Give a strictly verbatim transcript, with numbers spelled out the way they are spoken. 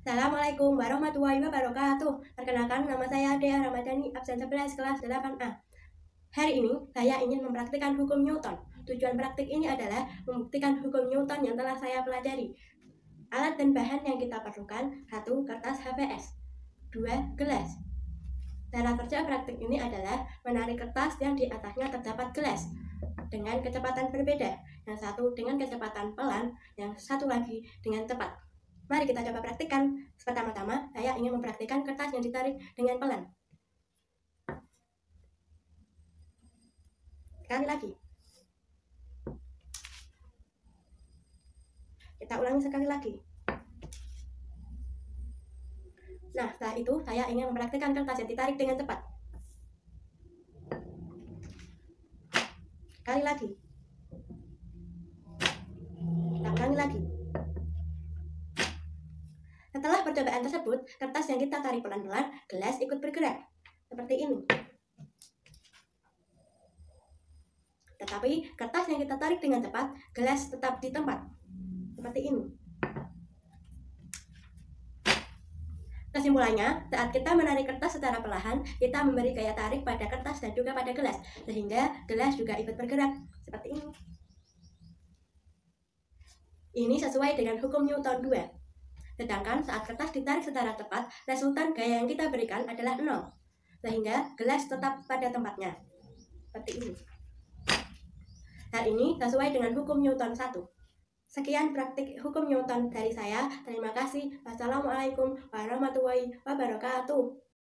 Assalamualaikum warahmatullahi wabarakatuh. Perkenalkan, nama saya Dea Ramadhani, absen sebelas kelas delapan A. Hari ini saya ingin mempraktikkan hukum Newton. Tujuan praktik ini adalah membuktikan hukum Newton yang telah saya pelajari. Alat dan bahan yang kita perlukan: satu. Kertas H V S. Dua. Gelas. Cara kerja praktik ini adalah menarik kertas yang di atasnya terdapat gelas dengan kecepatan berbeda. Yang satu dengan kecepatan pelan, yang satu lagi dengan cepat. Mari kita coba praktikkan. Pertama-tama, saya ingin mempraktikkan kertas yang ditarik dengan pelan. Sekali lagi. Kita ulangi sekali lagi. Nah, setelah itu saya ingin mempraktikkan kertas yang ditarik dengan cepat. Sekali lagi. Kita ulangi lagi. Setelah percobaan tersebut, kertas yang kita tarik pelan-pelan, gelas ikut bergerak. Seperti ini. Tetapi kertas yang kita tarik dengan cepat, gelas tetap di tempat. Seperti ini. Kesimpulannya, saat kita menarik kertas secara perlahan, kita memberi gaya tarik pada kertas dan juga pada gelas, sehingga gelas juga ikut bergerak. Seperti ini. Ini sesuai dengan hukum Newton dua. Sedangkan saat kertas ditarik secara cepat, resultan gaya yang kita berikan adalah nol, sehingga gelas tetap pada tempatnya. Seperti ini. Hal ini sesuai dengan hukum Newton satu. Sekian praktik hukum Newton dari saya. Terima kasih. Wassalamualaikum warahmatullahi wabarakatuh.